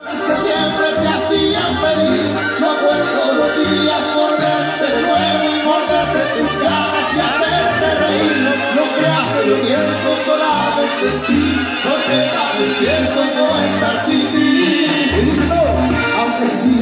Es que siempre te hacían feliz, no puedo los días morderte de nuevo y morderte tus ganas y hacerte reír. Lo que hace yo pienso solamente en ti, porque también pienso no estar sin ti. Y dice todo, aunque sí,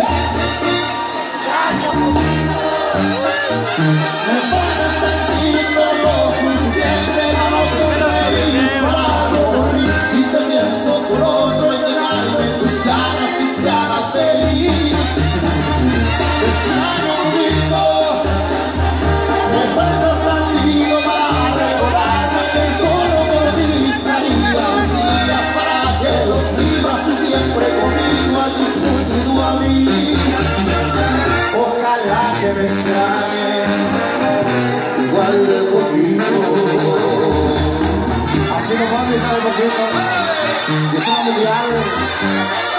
me pones sentir lo suficiente para no sonreír, para no morir. Si te pienso por otro y llenarme tus ganas y te hagas feliz. Te extraño mucho, me falta tranquilo para recordarme que solo por ti daría mis días para que los vivas tú siempre conmigo allí junto a mí. Ojalá que me extrañes igual de poquito. Así nos vamos a estar de poquito. Que somos mundiales.